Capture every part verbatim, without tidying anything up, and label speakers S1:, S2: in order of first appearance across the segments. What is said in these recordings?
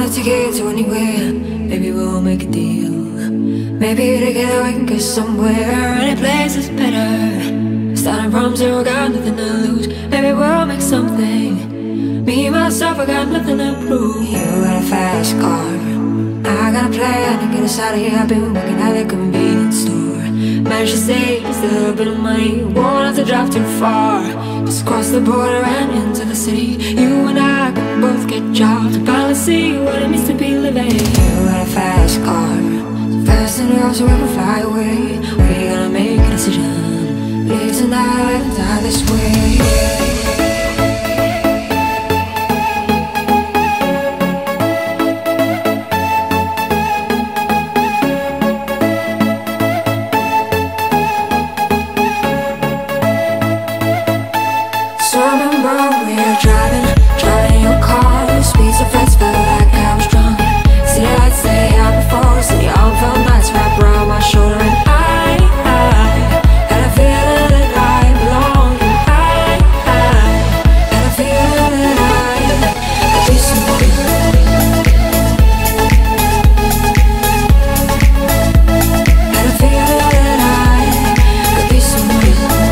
S1: wanna take it to anywhere. Maybe we'll make a deal. Maybe together we can get somewhere. Any place is better. Starting from zero, got nothing to lose. Maybe we'll make something. Me, myself, I got nothing to prove. You got a fast car, I got a plan to get us out of here. I've been working at a convenience store. Managed to save just a little bit of money. Won't have to drive too far. Just cross the border and into the city. You and I can both get jobs and finally see what it means to be living. You got a fast car, so fast enough so we can fly away. We're gonna make a decision. Leave tonight and die this way. So I remember we were driving, driving in your car. Speed so fast, felt like I was drunk. See the lights stay out before, see the all felt nice wrapped around my shoulder. And I, I had a feeling that I belonged. And I, I had a feeling that I could be someone. Had a feeling that I could be someone.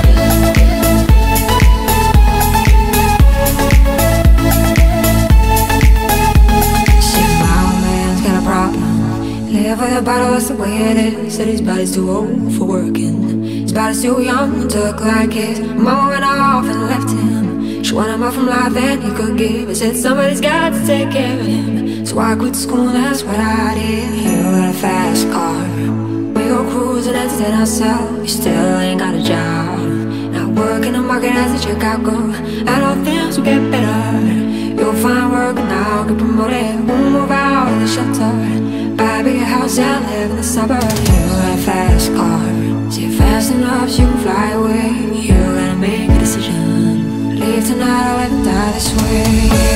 S1: Live with a bottle, that's the way it is. Said his body's too old for working. His body's too young to look like his. Mama went off and left him. She wanted more from life than he could give. He said somebody's got to take care of him. So I quit school, that's what I did. You got a fast car, we go cruising, entertain ourselves. You still ain't got a job. Now work in the market as a checkout girl. I know things will get better. You'll find work now, get promoted. We'll move out of the shelter. Buy a bigger house and live in the suburbs. You got a fast car, so you're fast enough so you can fly away. You gotta make a decision. Leave tonight or live and die this way.